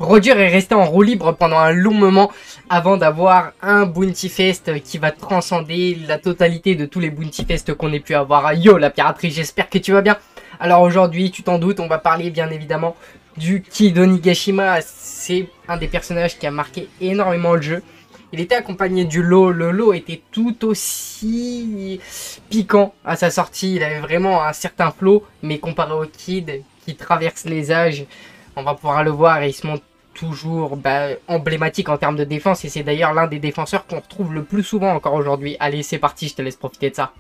Roger est resté en roue libre pendant un long moment avant d'avoir un Bounty Fest qui va transcender la totalité de tous les Bounty Fest qu'on ait pu avoir. Yo la piraterie, j'espère que tu vas bien. Alors aujourd'hui, tu t'en doutes, on va parler bien évidemment du Kid Onigashima. C'est un des personnages qui a marqué énormément le jeu. Il était accompagné du lot. Le lot était tout aussi piquant à sa sortie. Il avait vraiment un certain flow, mais comparé au Kid qui traverse les âges, on va pouvoir le voir et il se montre toujours emblématique en termes de défense. Et c'est d'ailleurs l'un des défenseurs qu'on retrouve le plus souvent encore aujourd'hui. Allez, c'est parti, je te laisse profiter de ça.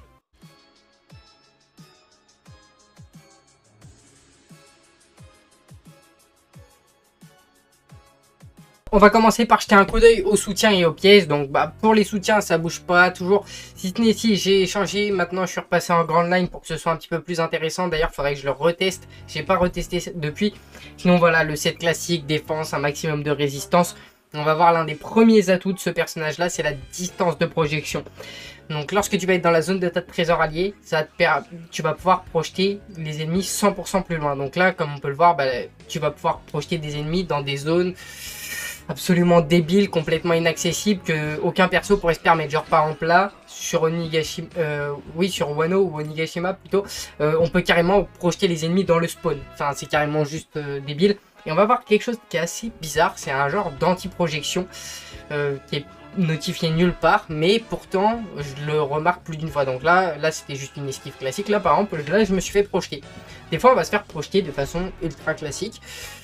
On va commencer par jeter un coup d'œil aux soutiens et aux pièces. Donc pour les soutiens, ça bouge pas toujours. Si ce n'est si j'ai changé, maintenant je suis repassé en grande line pour que ce soit un petit peu plus intéressant. D'ailleurs, il faudrait que je le reteste. J'ai pas retesté depuis. Sinon voilà, le set classique, défense, un maximum de résistance. On va voir l'un des premiers atouts de ce personnage-là, c'est la distance de projection. Donc lorsque tu vas être dans la zone de ta trésor allié, tu vas pouvoir projeter les ennemis 100% plus loin. Donc là, comme on peut le voir, tu vas pouvoir projeter des ennemis dans des zones absolument débiles, complètement inaccessibles, que aucun perso pourrait se permettre. Genre par exemple là, sur Onigashima, sur Wano ou Onigashima plutôt, on peut carrément projeter les ennemis dans le spawn. Enfin, c'est carrément juste débile. Et on va voir quelque chose qui est assez bizarre, c'est un genre d'anti-projection qui est notifié nulle part, mais pourtant je le remarque plus d'une fois. Donc là c'était juste une esquive classique. Là par exemple, là je me suis fait projeter. Des fois on va se faire projeter de façon ultra classique.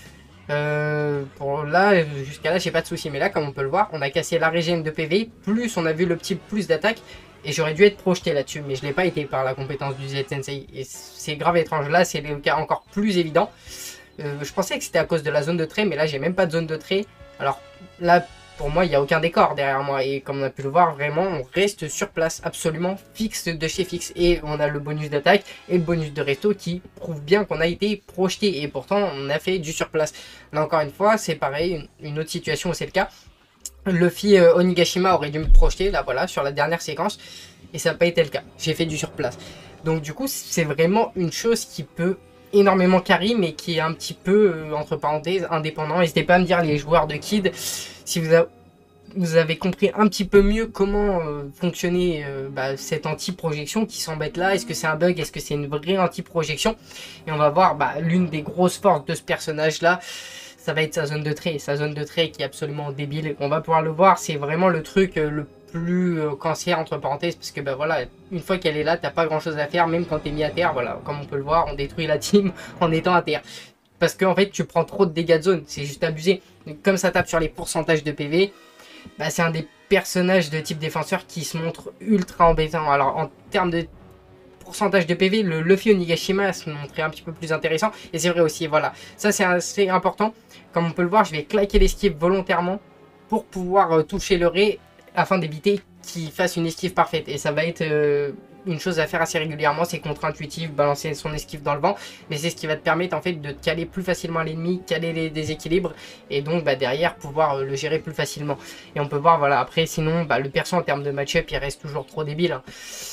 Pour là, jusqu'à là j'ai pas de souci, mais là comme on peut le voir, on a cassé la régène de PV, plus on a vu le petit plus d'attaque, et j'aurais dû être projeté là-dessus, mais je l'ai pas été par la compétence du Z-Sensei, et c'est grave étrange. Là c'est le cas encore plus évident. Je pensais que c'était à cause de la zone de trait, mais là j'ai même pas de zone de trait. Alors là pour moi il n'y a aucun décor derrière moi, et comme on a pu le voir, vraiment on reste sur place, absolument fixe de chez fixe, et on a le bonus d'attaque et le bonus de resto qui prouve bien qu'on a été projeté, et pourtant on a fait du surplace. Là encore une fois c'est pareil, une autre situation où c'est le cas. Luffy Onigashima aurait dû me projeter là, voilà, sur la dernière séquence, et ça n'a pas été le cas, j'ai fait du surplace. Donc du coup c'est vraiment une chose qui peut énormément carry, mais qui est un petit peu entre parenthèses indépendant. N'hésitez pas à me dire, les joueurs de Kid, si vous avez compris un petit peu mieux comment fonctionnait cette anti-projection qui s'embête là. Est-ce que c'est un bug? Est-ce que c'est une vraie anti-projection? Et on va voir l'une des grosses forces de ce personnage là, ça va être sa zone de trait. Sa zone de trait qui est absolument débile. On va pouvoir le voir, c'est vraiment le truc le plus cancer entre parenthèses, parce que voilà, une fois qu'elle est là, t'as pas grand chose à faire, même quand t'es mis à terre. Voilà, comme on peut le voir, on détruit la team en étant à terre. Parce qu'en fait, tu prends trop de dégâts de zone, c'est juste abusé. Donc, comme ça tape sur les pourcentages de PV, c'est un des personnages de type défenseur qui se montre ultra embêtant. Alors en termes de pourcentage de PV, le Luffy Onigashima se montrait un petit peu plus intéressant. Et c'est vrai aussi, voilà, ça c'est assez important. Comme on peut le voir, je vais claquer l'esquive volontairement pour pouvoir toucher le Ré, afin d'éviter qu'il fasse une esquive parfaite. Et ça va être une chose à faire assez régulièrement, c'est contre-intuitif, balancer son esquive dans le vent, mais c'est ce qui va te permettre en fait de te caler plus facilement l'ennemi, caler les déséquilibres, et donc derrière pouvoir le gérer plus facilement. Et on peut voir, voilà, après sinon le perso en termes de match-up il reste toujours trop débile, hein.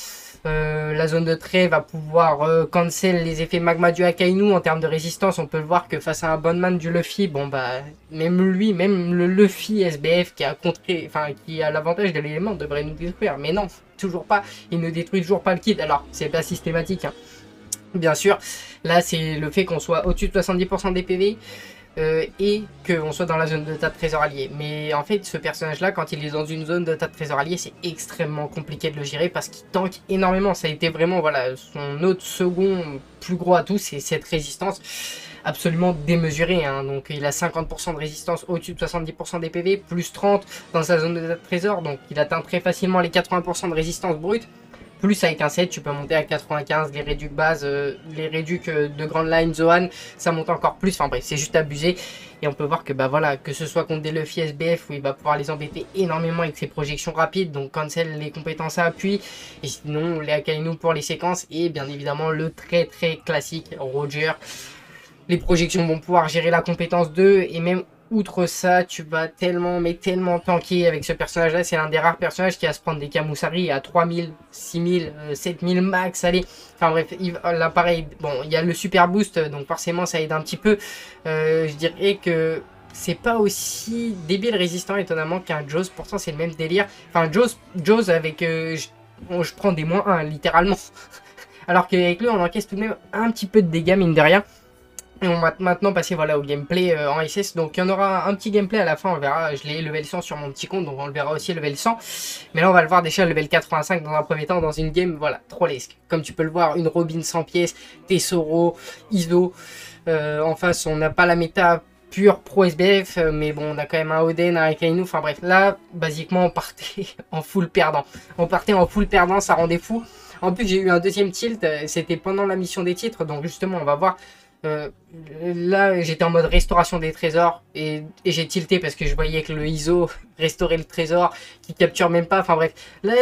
La zone de trait va pouvoir cancel les effets magma du Akainu. En termes de résistance, on peut le voir que face à un bonman du Luffy, même lui, même le Luffy SBF qui a contré, qui a l'avantage de l'élément, devrait nous détruire. Mais non, toujours pas. Il ne détruit toujours pas le Kid. Alors, c'est pas systématique, hein. Bien sûr, là c'est le fait qu'on soit au-dessus de 70% des PV. Et qu'on soit dans la zone de tas de trésors alliés. Mais en fait, ce personnage-là, quand il est dans une zone de tas de trésors alliés, c'est extrêmement compliqué de le gérer parce qu'il tank énormément. Ça a été vraiment, voilà, son autre second plus gros atout, c'est cette résistance absolument démesurée, hein. Donc il a 50% de résistance au-dessus de 70% des PV, plus 30 dans sa zone de tas de trésors. Donc il atteint très facilement les 80% de résistance brute. Plus avec un set, tu peux monter à 95, les réducs base, les réducs de Grand Line, Zoan, ça monte encore plus. Enfin bref, c'est juste abusé. Et on peut voir que voilà, que ce soit contre des Luffy SBF où il va pouvoir les embêter énormément avec ses projections rapides, donc cancel les compétences à appui, et sinon les Akainu pour les séquences, et bien évidemment le très classique Roger. Les projections vont pouvoir gérer la compétence 2, et même outre ça, tu vas tellement, mais tellement tanker avec ce personnage-là. C'est l'un des rares personnages qui va se prendre des Kamusari à 3000, 6000, 7000 max. Allez, enfin bref, là pareil, bon, il y a le super boost, donc forcément ça aide un petit peu. Je dirais que c'est pas aussi débile résistant étonnamment qu'un Jaws, pourtant c'est le même délire. Enfin Jaws avec je prends des -1 littéralement. Alors qu'avec lui on encaisse tout de même un petit peu de dégâts mine de rien. Et on va maintenant passer voilà, au gameplay en SS. Donc il y en aura un petit gameplay à la fin, on verra. Je l'ai level 100 sur mon petit compte, donc on le verra aussi level 100. Mais là on va le voir déjà level 85 dans un premier temps, dans une game voilà, trollesque. Comme tu peux le voir, une Robin 100 pièces, Tesoro, ISO. En face on n'a pas la méta pure pro SBF, mais bon on a quand même un Oden, un Akainu. Enfin bref, là basiquement on partait en full perdant. On partait en full perdant, ça rendait fou. En plus j'ai eu un deuxième tilt, c'était pendant la mission des titres, donc justement on va voir. Là j'étais en mode restauration des trésors et j'ai tilté parce que je voyais que le ISO restaurait le trésor qui capture même pas, enfin bref là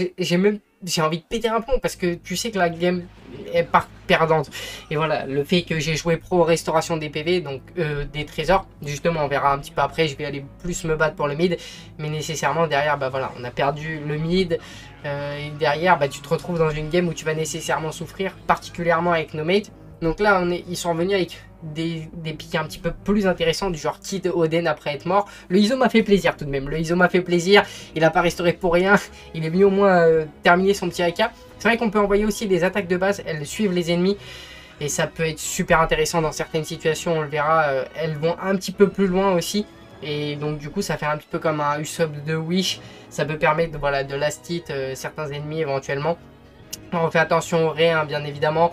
j'ai envie de péter un plomb parce que tu sais que la game est part perdante. Et voilà, le fait que j'ai joué pro restauration des PV, donc des trésors, justement on verra un petit peu après, je vais aller plus me battre pour le mid, mais nécessairement derrière bah voilà on a perdu le mid et derrière bah tu te retrouves dans une game où tu vas nécessairement souffrir, particulièrement avec nos mates. Donc là, ils sont revenus avec des pics un petit peu plus intéressants du genre Kid Oden après être mort. Le ISO m'a fait plaisir tout de même. Le ISO m'a fait plaisir. Il n'a pas restauré pour rien. Il est venu au moins terminer son petit AK. C'est vrai qu'on peut envoyer aussi des attaques de base. Elles suivent les ennemis. Et ça peut être super intéressant dans certaines situations. On le verra. Elles vont un petit peu plus loin aussi. Et donc du coup, ça fait un petit peu comme un Usopp de Wish. Ça peut permettre voilà, de last hit certains ennemis éventuellement. On fait attention au Ré, hein, bien évidemment,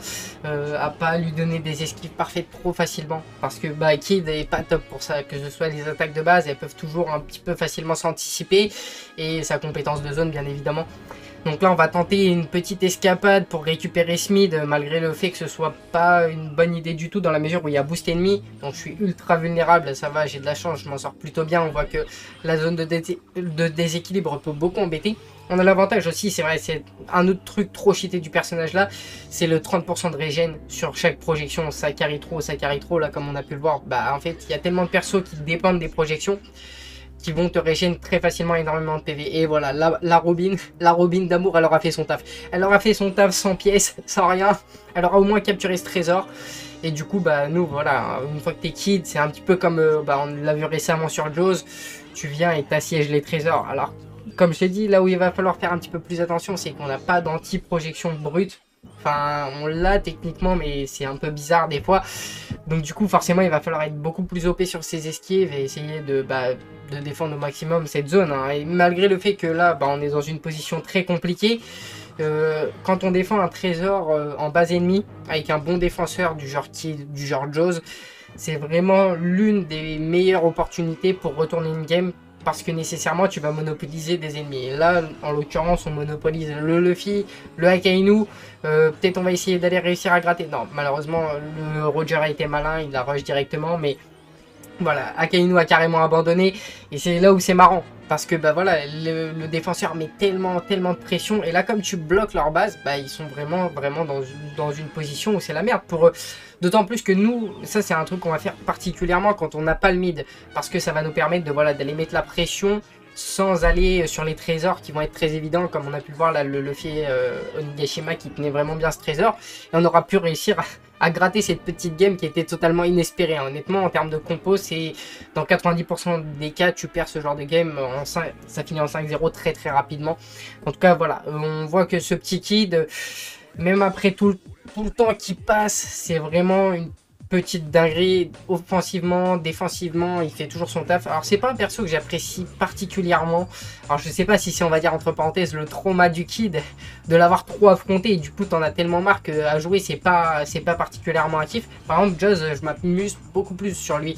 à pas lui donner des esquives parfaites trop facilement. Parce que bah, Kid est pas top pour ça, que ce soit les attaques de base, elles peuvent toujours un petit peu facilement s'anticiper. Et sa compétence de zone, bien évidemment. Donc là, on va tenter une petite escapade pour récupérer Smid, malgré le fait que ce soit pas une bonne idée du tout, dans la mesure où il y a boost ennemi. Donc je suis ultra vulnérable, ça va, j'ai de la chance, je m'en sors plutôt bien. On voit que la zone de déséquilibre peut beaucoup embêter. On a l'avantage aussi, c'est vrai, c'est un autre truc trop cheaté du personnage là, c'est le 30% de régène sur chaque projection. Ça carry trop, là comme on a pu le voir. Bah en fait, il y a tellement de persos qui dépendent des projections qui vont te régénérer très facilement énormément de PV. Et voilà, la Robin d'amour, elle aura fait son taf. Elle aura fait son taf sans pièces, sans rien. Elle aura au moins capturé ce trésor. Et du coup, bah nous, voilà, une fois que t'es Kid, c'est un petit peu comme, bah, on l'a vu récemment sur Jaws. Tu viens et t'assièges les trésors. Alors, comme je t'ai dit, là où il va falloir faire un petit peu plus attention, c'est qu'on n'a pas d'anti-projection brute. Enfin, on l'a techniquement, mais c'est un peu bizarre des fois. Donc du coup, forcément, il va falloir être beaucoup plus OP sur ses esquives et essayer de défendre au maximum cette zone. Hein. Et malgré le fait que là, bah, on est dans une position très compliquée, quand on défend un trésor en base ennemie, avec un bon défenseur du genre Jaws, c'est vraiment l'une des meilleures opportunités pour retourner une game. Parce que nécessairement tu vas monopoliser des ennemis. Et là, en l'occurrence, on monopolise le Luffy, le Akainu. Peut-être on va essayer d'aller réussir à gratter. Non, malheureusement, le Roger a été malin, il la rush directement. Mais voilà, Akainu a carrément abandonné. Et c'est là où c'est marrant. Parce que bah voilà, le défenseur met tellement de pression. Et là, comme tu bloques leur base, bah ils sont vraiment dans une position où c'est la merde pour eux. D'autant plus que nous, ça c'est un truc qu'on va faire particulièrement quand on n'a pas le mid. Parce que ça va nous permettre de voilà, d'aller mettre la pression sans aller sur les trésors qui vont être très évidents. Comme on a pu le voir là, le Luffy Onigashima qui tenait vraiment bien ce trésor. Et on aura pu réussir à gratter cette petite game qui était totalement inespérée. Hein. Honnêtement, en termes de compo, c'est dans 90% des cas, tu perds ce genre de game. Ça finit en 5-0 très rapidement. En tout cas, voilà, on voit que ce petit Kid, même après tout le temps qui passe, c'est vraiment une petite dinguerie. Offensivement, défensivement, il fait toujours son taf. Alors c'est pas un perso que j'apprécie particulièrement. Alors je sais pas si c'est, on va dire entre parenthèses, le trauma du Kid de l'avoir trop affronté et du coup t'en as tellement marre qu'à jouer c'est pas particulièrement actif. Par exemple Jaws, je m'amuse beaucoup plus sur lui.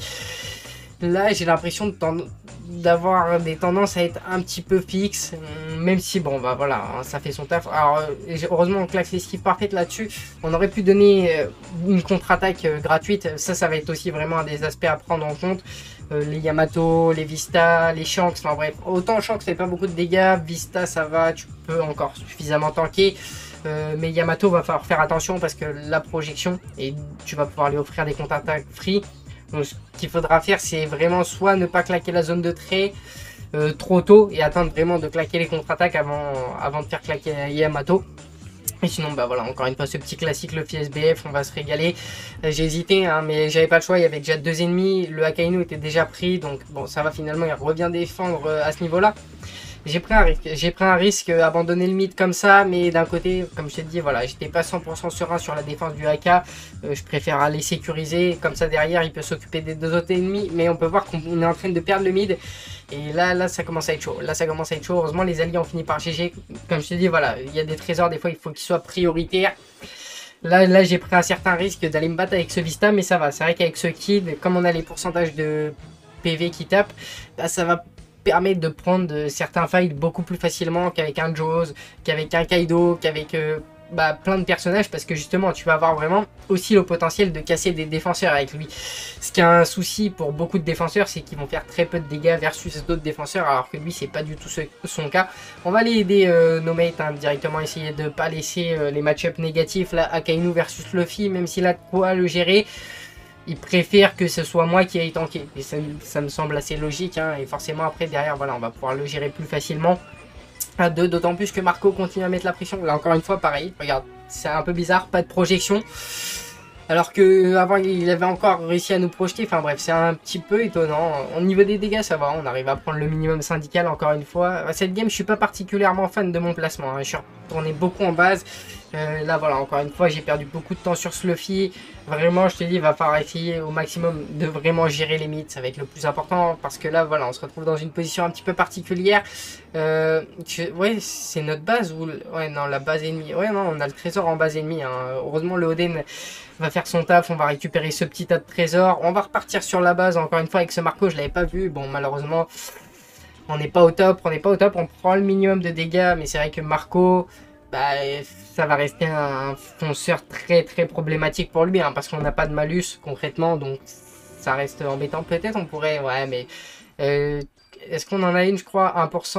Là j'ai l'impression d'avoir des tendances à être un petit peu fixes, même si bon bah voilà, hein, ça fait son taf. Alors heureusement on claque l'esquive parfaite là-dessus. On aurait pu donner une contre-attaque gratuite, ça va être aussi vraiment un des aspects à prendre en compte. Les Yamato, les Vista, les Shanks, enfin bref, autant Shanks fait pas beaucoup de dégâts, Vista ça va, tu peux encore suffisamment tanker. Mais Yamato va falloir faire attention parce que la projection, et tu vas pouvoir lui offrir des contre-attaques free. Donc ce qu'il faudra faire, c'est vraiment soit ne pas claquer la zone de trait trop tôt et attendre vraiment de claquer les contre-attaques avant de faire claquer Yamato. Et sinon, bah voilà, encore une fois, ce petit classique, le SBF, on va se régaler. J'ai hésité, hein, mais j'avais pas le choix, il y avait déjà 2 ennemis, le Akainu était déjà pris, donc bon, ça va, finalement, il revient défendre à ce niveau-là. J'ai pris un risque, abandonner le mid comme ça, mais d'un côté, comme je t'ai dit, voilà, j'étais pas 100% serein sur la défense du AK. Je préfère aller sécuriser, comme ça derrière, il peut s'occuper des 2 autres ennemis, mais on peut voir qu'on est en train de perdre le mid. Et là, ça commence à être chaud. Là, ça commence à être chaud. Heureusement, les alliés ont fini par GG. Comme je t'ai dit, voilà, il y a des trésors, des fois, il faut qu'ils soient prioritaires. Là j'ai pris un certain risque d'aller me battre avec ce Vista, mais ça va. C'est vrai qu'avec ce Kid, comme on a les pourcentages de PV qui tapent, bah, ça va permettre de prendre certains fights beaucoup plus facilement qu'avec un Jaws, qu'avec un Kaido, qu'avec plein de personnages, parce que justement tu vas avoir vraiment aussi le potentiel de casser des défenseurs avec lui. Ce qui est un souci pour beaucoup de défenseurs, c'est qu'ils vont faire très peu de dégâts versus d'autres défenseurs, alors que lui c'est pas du tout son cas. On va aller aider nos mates, hein, directement essayer de pas laisser les match-up négatifs là, Akainu versus Luffy, même s'il a de quoi le gérer. Il préfère que ce soit moi qui aille tanker. Et ça me semble assez logique, hein, et forcément après derrière voilà, on va pouvoir le gérer plus facilement à 2, d'autant plus que Marco continue à mettre la pression. Là encore une fois pareil, regarde, c'est un peu bizarre, pas de projection. Alors que avant il avait encore réussi à nous projeter, enfin bref, c'est un petit peu étonnant. Au niveau des dégâts ça va, on arrive à prendre le minimum syndical encore une fois. Cette game je suis pas particulièrement fan de mon placement, hein. Je suis retourné beaucoup en base. Là voilà, encore une fois j'ai perdu beaucoup de temps sur ce Luffy. Vraiment je te dis, il va falloir essayer au maximum de vraiment gérer les mythes, ça va être le plus important. Parce que là voilà, on se retrouve dans une position un petit peu particulière. Ouais, c'est notre base ou... Ouais non, la base ennemie. Ouais non, on a le trésor en base ennemie, hein. Heureusement le Oden va faire son taf, on va récupérer ce petit tas de trésors. On va repartir sur la base, encore une fois avec ce Marco, je l'avais pas vu. Bon malheureusement, on n'est pas au top, on prend le minimum de dégâts. Mais c'est vrai que Marco, bah, ça va rester un fonceur très très problématique pour lui, hein, parce qu'on n'a pas de malus concrètement. Donc ça reste embêtant, peut-être on pourrait, ouais mais... est-ce qu'on en a une, je crois,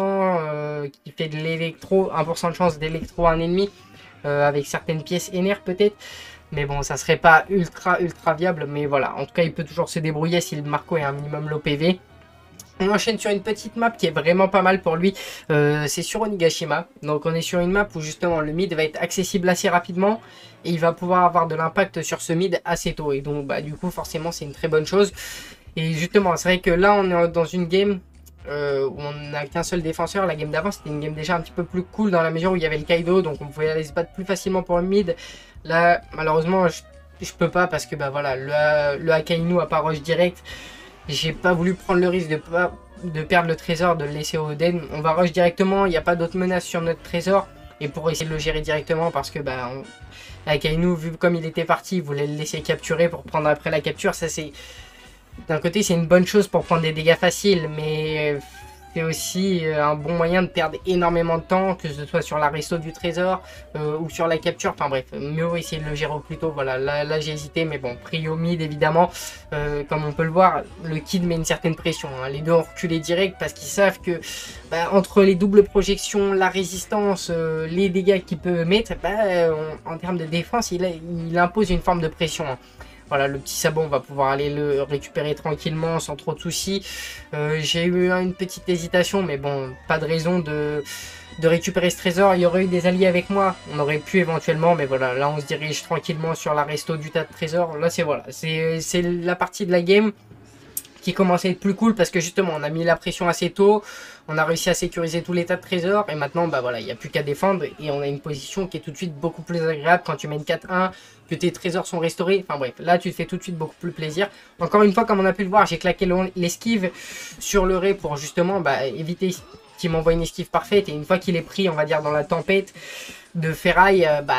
1% qui fait de l'électro, 1% de chance d'électro à un ennemi, avec certaines pièces énerves peut-être. Mais bon, ça serait pas ultra viable, mais voilà. En tout cas, il peut toujours se débrouiller si le Marco est un minimum low PV. On enchaîne sur une petite map qui est vraiment pas mal pour lui. C'est sur Onigashima. Donc on est sur une map où justement le mid va être accessible assez rapidement. Et il va pouvoir avoir de l'impact sur ce mid assez tôt. Et donc bah, du coup forcément c'est une très bonne chose. Et justement c'est vrai que là on est dans une game où on n'a qu'un seul défenseur. La game d'avant c'était une game déjà un petit peu plus cool dans la mesure où il y avait le Kaido. Donc on pouvait aller se battre plus facilement pour le mid. Là malheureusement je peux pas parce que bah voilà, le Akainu a pas rush direct. J'ai pas voulu prendre le risque de perdre le trésor, de le laisser au Oden. On va rush directement, il n'y a pas d'autres menaces sur notre trésor. Et pour essayer de le gérer directement, parce que bah, Akainu, vu comme il était parti, il voulait le laisser capturer pour prendre après la capture. Ça c'est... D'un côté c'est une bonne chose pour prendre des dégâts faciles, mais c'est aussi un bon moyen de perdre énormément de temps, que ce soit sur la resto du trésor ou sur la capture. Enfin bref, mieux vaut essayer de le gérer au plus tôt. Voilà, là j'ai hésité, mais bon, prio mid évidemment. Comme on peut le voir, le Kid met une certaine pression, hein. Les deux ont reculé direct parce qu'ils savent que bah, entre les doubles projections, la résistance, les dégâts qu'il peut mettre, bah, en termes de défense, il impose une forme de pression, hein. Voilà, le petit sabot, on va pouvoir aller le récupérer tranquillement, sans trop de soucis. J'ai eu une petite hésitation, mais bon, pas de raison de récupérer ce trésor. Il y aurait eu des alliés avec moi, on aurait pu éventuellement, mais voilà, là on se dirige tranquillement sur la resto du tas de trésors. Là c'est voilà, c'est la partie de la game qui commence à être plus cool parce que justement on a mis la pression assez tôt, on a réussi à sécuriser tous les tas de trésors et maintenant bah voilà, il n'y a plus qu'à défendre et on a une position qui est tout de suite beaucoup plus agréable quand tu mènes 4-1, que tes trésors sont restaurés. Enfin bref, là tu te fais tout de suite beaucoup plus plaisir. Encore une fois, comme on a pu le voir, j'ai claqué l'esquive sur le Ré pour justement bah, éviter qu'il m'envoie une esquive parfaite. Et une fois qu'il est pris, on va dire, dans la tempête de ferraille, bah,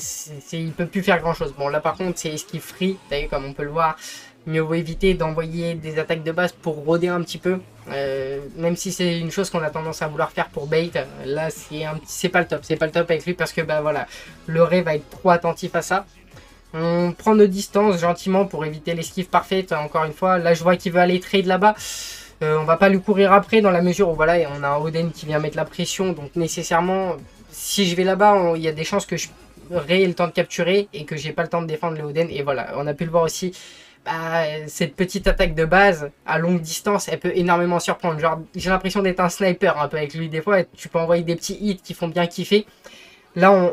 il peut plus faire grand chose. Bon là par contre c'est esquive free, comme on peut le voir. Mieux vaut éviter d'envoyer des attaques de base pour rôder un petit peu. Même si c'est une chose qu'on a tendance à vouloir faire pour bait, là c'est pas le top. C'est pas le top avec lui parce que bah voilà, le Ré va être trop attentif à ça. On prend nos distances gentiment pour éviter l'esquive parfaite. Encore une fois, là je vois qu'il veut aller trade là-bas. On va pas lui courir après dans la mesure où voilà, on a un Oden qui vient mettre la pression. Donc nécessairement, si je vais là-bas, il y a des chances que je ait le temps de capturer et que j'ai pas le temps de défendre le Oden. Et voilà, on a pu le voir aussi. Bah, cette petite attaque de base à longue distance, elle peut énormément surprendre. Genre, j'ai l'impression d'être un sniper un peu avec lui des fois. Tu peux envoyer des petits hits qui font bien kiffer. Là,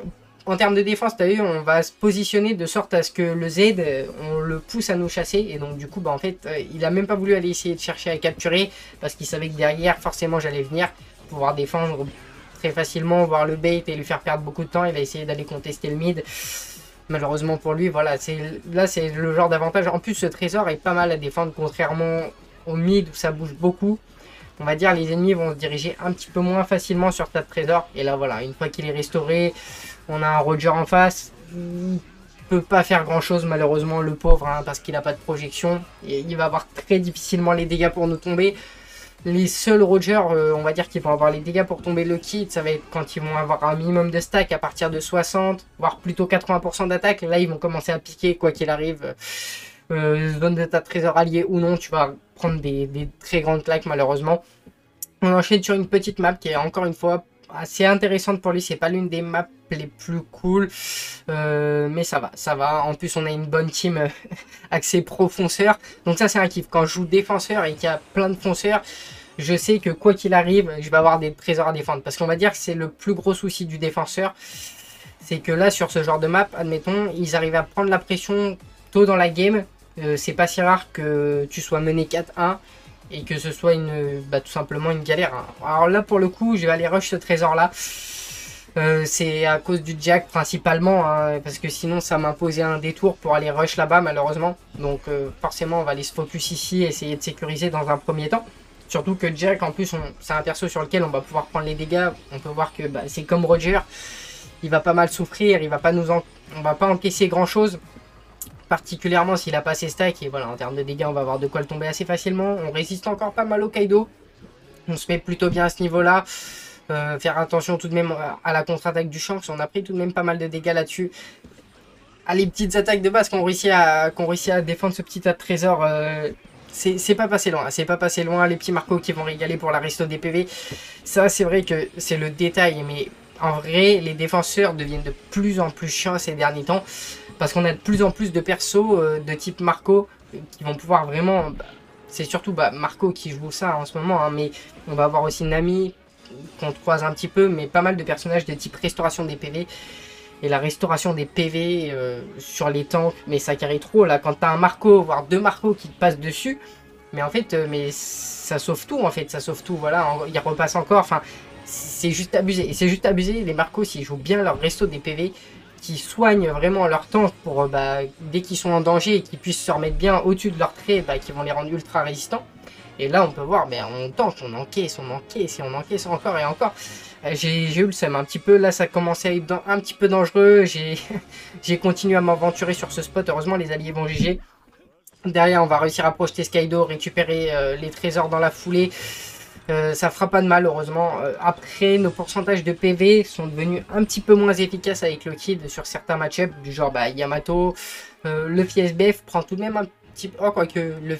en termes de défense, tu as vu, on va se positionner de sorte à ce que le Z, on le pousse à nous chasser. Et donc du coup, bah, en fait, il a même pas voulu aller essayer de chercher à capturer parce qu'il savait que derrière, forcément, j'allais venir pouvoir défendre très facilement, voir le bait et lui faire perdre beaucoup de temps. Il a essayé d'aller contester le mid. Malheureusement pour lui, voilà, là c'est le genre d'avantage. En plus, ce trésor est pas mal à défendre, contrairement au mid où ça bouge beaucoup. On va dire les ennemis vont se diriger un petit peu moins facilement sur ta trésor. Et là, voilà, une fois qu'il est restauré, on a un Roger en face. Il peut pas faire grand chose, malheureusement, le pauvre, hein, parce qu'il n'a pas de projection. Et il va avoir très difficilement les dégâts pour nous tomber. Les seuls Roger, on va dire qu'ils vont avoir les dégâts pour tomber le kit, ça va être quand ils vont avoir un minimum de stack à partir de 60, voire plutôt 80% d'attaque. Là, ils vont commencer à piquer, quoi qu'il arrive. Zone de ta trésor allié ou non, tu vas prendre des très grandes claques, malheureusement. On enchaîne sur une petite map qui est encore une fois assez intéressante pour lui. C'est pas l'une des maps les plus cool, mais ça va. En plus, on a une bonne team axée pro fonceur. Donc ça, c'est un kiff. Quand je joue défenseur et qu'il y a plein de fonceurs, je sais que quoi qu'il arrive, je vais avoir des trésors à défendre. Parce qu'on va dire que c'est le plus gros souci du défenseur. C'est que là, sur ce genre de map, admettons, ils arrivent à prendre la pression tôt dans la game. C'est pas si rare que tu sois mené 4-1 et que ce soit tout simplement une galère. Hein. Alors là, pour le coup, je vais aller rush ce trésor-là. C'est à cause du Jack principalement, hein, parce que sinon ça m'imposait un détour pour aller rush là-bas, malheureusement. Donc forcément, on va aller se focus ici, essayer de sécuriser dans un premier temps. Surtout que Jack, en plus, c'est un perso sur lequel on va pouvoir prendre les dégâts. On peut voir que c'est comme Roger. Il va pas mal souffrir, on va pas encaisser grand-chose. Particulièrement s'il a pas ses stacks. Et voilà, en termes de dégâts, on va avoir de quoi le tomber assez facilement. On résiste encore pas mal au Kaido. On se met plutôt bien à ce niveau-là. Faire attention tout de même à la contre-attaque du Shanks. On a pris tout de même pas mal de dégâts là-dessus. Les petites attaques de base qu'on réussit à défendre ce petit tas de trésors, c'est pas passé loin. C'est pas passé loin. Les petits Marco qui vont régaler pour la resto des PV. Ça, c'est vrai que c'est le détail. Mais en vrai, les défenseurs deviennent de plus en plus chiants ces derniers temps. Parce qu'on a de plus en plus de persos de type Marco qui vont pouvoir vraiment... c'est surtout Marco qui joue ça en ce moment. Hein, mais on va avoir aussi Nami qu'on croise un petit peu. Mais pas mal de personnages de type restauration des PV. Et la restauration des PV sur les tanks, mais ça carry trop là. Quand t'as un Marco, voire deux Marco qui te passent dessus, mais en fait, mais ça sauve tout en fait, ça sauve tout. Voilà, il repasse encore. Enfin, c'est juste abusé. Et c'est juste abusé. Les Marcos, s'ils jouent bien leur resto des PV, qui soignent vraiment leur tank pour dès qu'ils sont en danger et qu'ils puissent se remettre bien au-dessus de leur trait, qui vont les rendre ultra résistants. Et là, on peut voir, on tente, on encaisse, et on encaisse encore et encore. J'ai eu le seum un petit peu, là ça commençait à être un petit peu dangereux, j'ai continué à m'aventurer sur ce spot, heureusement les alliés vont GG. Derrière on va réussir à projeter Skaido, récupérer les trésors dans la foulée, ça fera pas de mal heureusement. Après nos pourcentages de PV sont devenus un petit peu moins efficaces avec le Kid sur certains match-ups, du genre Yamato, le FSBF prend tout de même un petit peu, quoique le...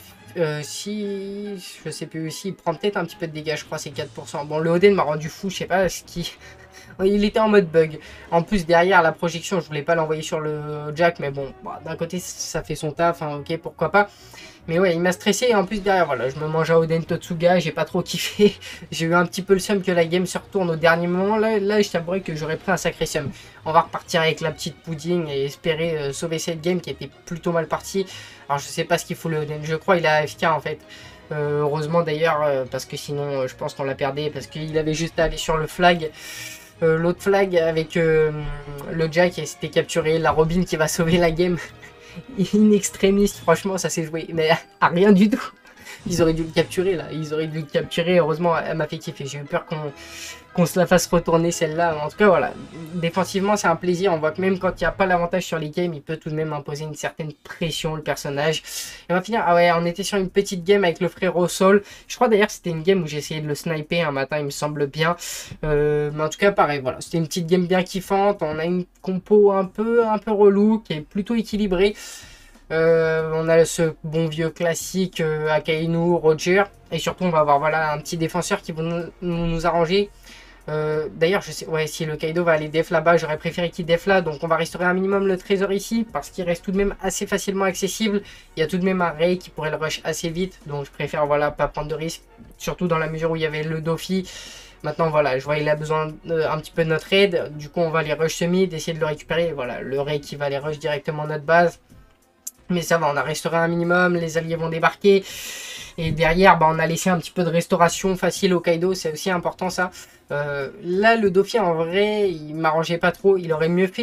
si je sais plus, si il prend peut-être un petit peu de dégâts, je crois c'est 4%. Bon, le Oden m'a rendu fou, je sais pas ce qui... il était en mode bug. En plus derrière la projection, je voulais pas l'envoyer sur le Jack, mais bon, d'un côté ça fait son taf, hein, ok, pourquoi pas. Mais ouais, il m'a stressé et en plus derrière, voilà, je me mange à Oden Totsuga, j'ai pas trop kiffé. J'ai eu un petit peu le seum que la game se retourne au dernier moment. Là je t'avouerai que j'aurais pris un sacré seum. On va repartir avec la petite pudding et espérer sauver cette game qui était plutôt mal partie. Alors je sais pas ce qu'il faut le Oden, je crois il a AFK en fait. Heureusement d'ailleurs, parce que sinon je pense qu'on l'a perdu, parce qu'il avait juste à aller sur le flag. L'autre flag avec le Jack et c'était capturé, la Robin qui va sauver la game. In extremis, franchement ça s'est joué mais à rien du tout. Ils auraient dû le capturer là, ils auraient dû le capturer, heureusement elle m'a fait kiffer, j'ai eu peur qu'on se la fasse retourner celle-là. En tout cas voilà, défensivement c'est un plaisir, on voit que même quand il n'y a pas l'avantage sur les games, il peut tout de même imposer une certaine pression le personnage. Et on va finir, on était sur une petite game avec le frérot Sol, je crois d'ailleurs c'était une game où j'ai essayé de le sniper un matin il me semble bien, mais en tout cas pareil, voilà, c'était une petite game bien kiffante, on a une compo un peu relou qui est plutôt équilibrée. On a ce bon vieux classique Akainu, Roger, et surtout on va avoir un petit défenseur qui va nous arranger. D'ailleurs je sais, si le Kaido va aller def là-bas, j'aurais préféré qu'il def là, donc on va restaurer un minimum le trésor ici parce qu'il reste tout de même assez facilement accessible. Il y a tout de même un Rei qui pourrait le rush assez vite, donc je préfère pas prendre de risque, surtout dans la mesure où il y avait le Dofi. Maintenant, voilà, je vois il a besoin un petit peu de notre aide. Du coup, on va aller rush ce mid, essayer de le récupérer. Voilà, le Ray qui va aller rush directement notre base. Mais ça va, on a restauré un minimum, les alliés vont débarquer. Et derrière, bah, on a laissé un petit peu de restauration facile au Kaido, c'est aussi important ça. Là, le Dauphin, en vrai, il m'arrangeait pas trop. Il aurait mieux fait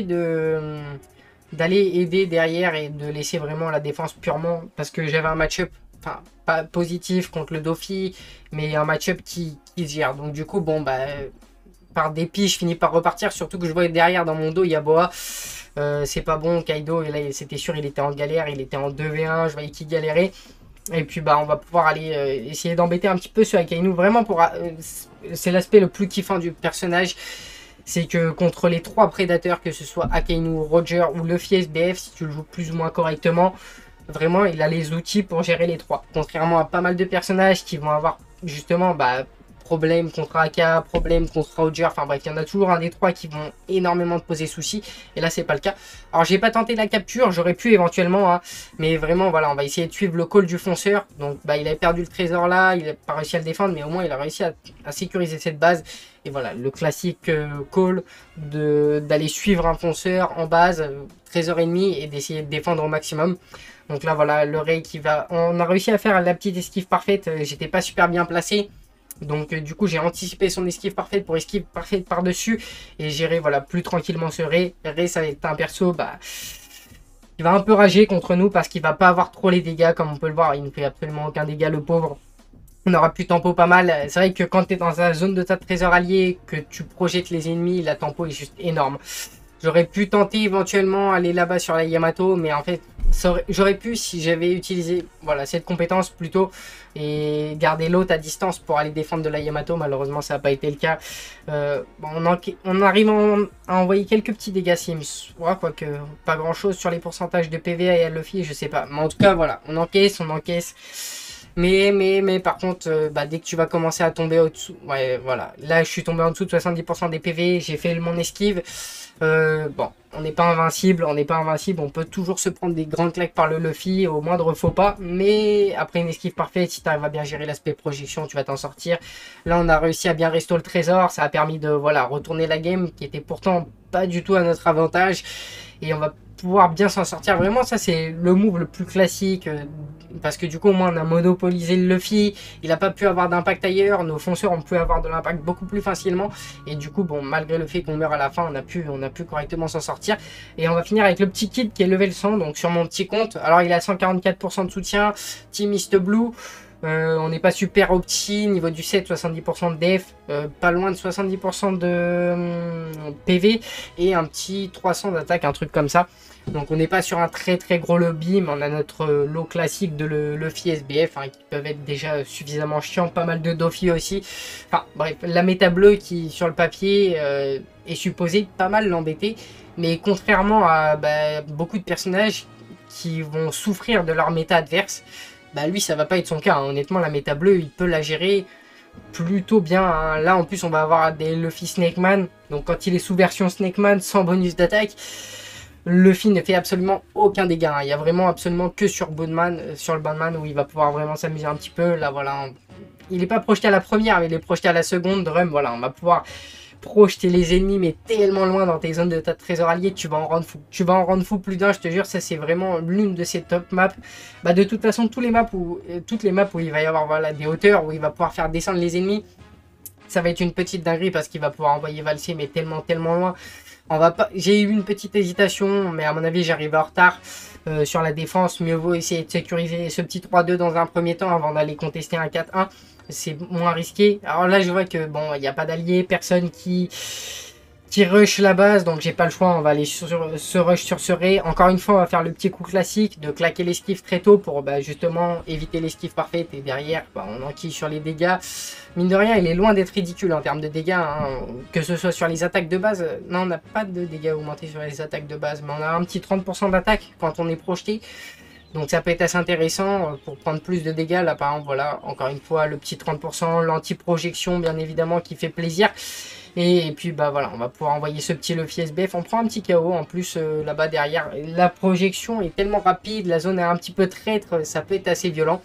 d'aller aider derrière et de laisser vraiment la défense purement. Parce que j'avais un match-up, enfin, pas positif contre le Dauphin, mais un match-up qui se gère. Donc du coup, bon, bah, par dépit, je finis par repartir. Surtout que je vois derrière dans mon dos, il y a Boa. C'est pas bon, Kaido, et là, c'était sûr, il était en galère, il était en 2v1, je voyais qu'il galérait. Et puis bah on va pouvoir aller essayer d'embêter un petit peu ce Akainu. Vraiment pour c'est l'aspect le plus kiffant du personnage. C'est que contre les 3 prédateurs, que ce soit Akainu, Roger ou Luffy SBF, si tu le joues plus ou moins correctement, vraiment il a les outils pour gérer les 3. Contrairement à pas mal de personnages qui vont avoir justement bah, problème contre Aka, problème contre Roger, enfin bref, il y en a toujours un des 3 qui vont énormément te poser soucis, et là c'est pas le cas. Alors j'ai pas tenté la capture, j'aurais pu éventuellement, hein, mais vraiment voilà, on va essayer de suivre le call du fonceur. Donc bah il avait perdu le trésor là, il a pas réussi à le défendre, mais au moins il a réussi à sécuriser cette base. Et voilà, le classique call d'aller suivre un fonceur en base, trésor ennemi, et d'essayer de défendre au maximum. Donc là voilà, le Ray qui va... On a réussi à faire la petite esquive parfaite, j'étais pas super bien placé. Donc du coup j'ai anticipé son esquive parfaite pour esquive parfaite par-dessus et gérer voilà plus tranquillement ce Ray. Ray ça va être un perso bah, il va un peu rager contre nous parce qu'il va pas avoir trop les dégâts comme on peut le voir. Il ne fait absolument aucun dégât le pauvre. On aura pu tempo pas mal. C'est vrai que quand tu es dans la zone de ta trésor allié, que tu projettes les ennemis, la tempo est juste énorme. J'aurais pu tenter éventuellement aller là-bas sur la Yamato, mais en fait, j'aurais pu si j'avais utilisé voilà, cette compétence plutôt et garder l'autre à distance pour aller défendre de la Yamato. Malheureusement, ça n'a pas été le cas. Bon, on arrive à envoyer quelques petits dégâts Sims. Ouais, quoique pas grand-chose sur les pourcentages de PV à Luffy, je sais pas. Mais en tout cas, voilà, on encaisse. Mais par contre, bah, dès que tu vas commencer à tomber au-dessous, ouais, voilà. Là, je suis tombé en dessous de 70% des PV, j'ai fait mon esquive. Bon, on n'est pas invincible, on peut toujours se prendre des grandes claques par le Luffy au moindre faux pas, mais après une esquive parfaite, si tu arrives à bien gérer l'aspect projection, tu vas t'en sortir. Là, on a réussi à bien restaurer le trésor, ça a permis de voilà retourner la game qui était pourtant pas du tout à notre avantage, et on va pouvoir bien s'en sortir. Vraiment, ça c'est le move le plus classique, parce que du coup au moins on a monopolisé le Luffy, il n'a pas pu avoir d'impact ailleurs, nos fonceurs ont pu avoir de l'impact beaucoup plus facilement, et du coup bon, malgré le fait qu'on meurt à la fin, on a pu correctement s'en sortir. Et on va finir avec le petit kid qui est level 100, donc sur mon petit compte. Alors il a 144% de soutien, Team East Blue. On n'est pas super opti, niveau du set, 70% de def, pas loin de 70% de PV et un petit 300 d'attaque, un truc comme ça. Donc on n'est pas sur un très gros lobby, mais on a notre lot classique de Luffy SBF, hein, qui peuvent être déjà suffisamment chiants, pas mal de Doffy aussi. Enfin bref, la méta bleue qui sur le papier est supposée pas mal l'embêter, mais contrairement à beaucoup de personnages qui vont souffrir de leur méta adverse, bah lui ça va pas être son cas, hein. Honnêtement la méta bleue il peut la gérer plutôt bien, hein. Là en plus on va avoir des Luffy Snakeman, donc quand il est sous version Snakeman sans bonus d'attaque, Luffy ne fait absolument aucun dégât, hein. Il y a vraiment absolument que sur Boneman, sur le Boneman où il va pouvoir vraiment s'amuser un petit peu. Là voilà, il n'est pas projeté à la première mais il est projeté à la seconde drum. Voilà, on va pouvoir projeter les ennemis mais tellement loin dans tes zones de ta trésor allié, tu vas en rendre fou. Tu vas en rendre fou plus d'un, je te jure. Ça c'est vraiment l'une de ces top maps. Bah de toute façon toutes les maps où il va y avoir voilà, des hauteurs où il va pouvoir faire descendre les ennemis, ça va être une petite dinguerie parce qu'il va pouvoir envoyer valser mais tellement loin. J'ai eu une petite hésitation, mais à mon avis j'arrive en retard sur la défense. Mieux vaut essayer de sécuriser ce petit 3-2 dans un premier temps avant d'aller contester un 4-1. C'est moins risqué. Alors là je vois que bon, il n'y a pas d'alliés, personne qui rush la base, donc j'ai pas le choix, on va aller sur ce rush sur ce Ray. Encore une fois on va faire le petit coup classique de claquer l'esquive très tôt pour justement éviter l'esquive parfaite, et derrière on enquille sur les dégâts. Mine de rien il est loin d'être ridicule en termes de dégâts, hein. Que ce soit sur les attaques de base, non on n'a pas de dégâts augmentés sur les attaques de base, mais on a un petit 30% d'attaque quand on est projeté. Donc ça peut être assez intéressant pour prendre plus de dégâts. Là par exemple voilà, encore une fois le petit 30%, l'anti-projection bien évidemment qui fait plaisir. Et puis bah voilà, on va pouvoir envoyer ce petit Luffy SBF. On prend un petit KO en plus là-bas derrière. La projection est tellement rapide, la zone est un petit peu traître, ça peut être assez violent.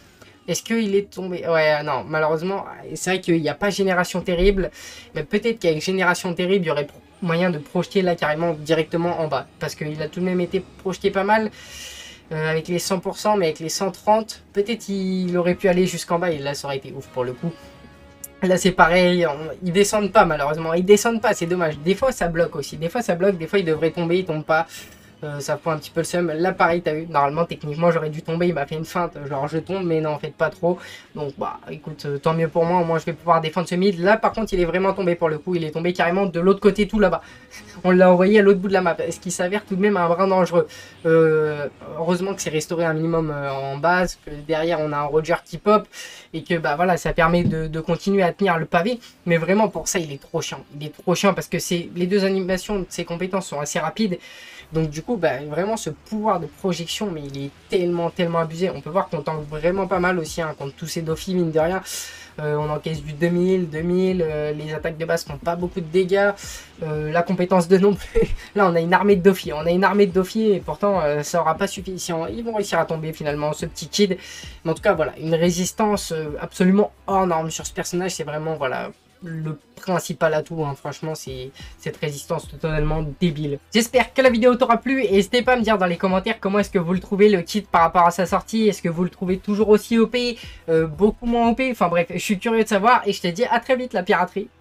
Est-ce qu'il est tombé? Ouais, non, malheureusement, c'est vrai qu'il n'y a pas Génération Terrible, mais peut-être qu'avec Génération Terrible, il y aurait moyen de projeter là carrément directement en bas, parce qu'il a tout de même été projeté pas mal, avec les 100%, mais avec les 130, peut-être il aurait pu aller jusqu'en bas, et là, ça aurait été ouf pour le coup. Là, c'est pareil, ils descendent pas, malheureusement, ils descendent pas, c'est dommage. Des fois, ça bloque aussi, des fois, ça bloque, des fois, ils devraient tomber, ils tombent pas. Ça fout un petit peu le seum. Là, pareil, t'as vu, normalement, techniquement, j'aurais dû tomber. Il m'a fait une feinte, genre je tombe, mais non, en fait, pas trop. Donc, bah, écoute, tant mieux pour moi. Au moins, je vais pouvoir défendre ce mid. Là, par contre, il est vraiment tombé pour le coup. Il est tombé carrément de l'autre côté, tout là-bas. On l'a envoyé à l'autre bout de la map. Ce qui s'avère tout de même un brin dangereux. Heureusement que c'est restauré un minimum en base, que derrière, on a un Roger qui pop. Et que, bah voilà, ça permet de continuer à tenir le pavé. Mais vraiment, pour ça, il est trop chiant. Il est trop chiant parce que les deux animations de ses compétences sont assez rapides. Donc du coup, bah, vraiment ce pouvoir de projection, mais il est tellement abusé. On peut voir qu'on tank vraiment pas mal aussi hein, contre tous ces Dofi, mine de rien. On encaisse du 2000, les attaques de base font pas beaucoup de dégâts. La compétence de non plus. Là, on a une armée de Dofi. On a une armée de Dofi et pourtant, ça aura pas suffi. Ils vont réussir à tomber finalement, ce petit kid. Mais en tout cas, voilà, une résistance absolument hors norme sur ce personnage. C'est vraiment, voilà, le principal atout, hein. Franchement, c'est cette résistance totalement débile. J'espère que la vidéo t'aura plu et n'hésitez pas à me dire dans les commentaires comment est-ce que vous le trouvez le kit par rapport à sa sortie. Est-ce que vous le trouvez toujours aussi OP, beaucoup moins OP? Enfin bref, je suis curieux de savoir et je te dis à très vite la piraterie.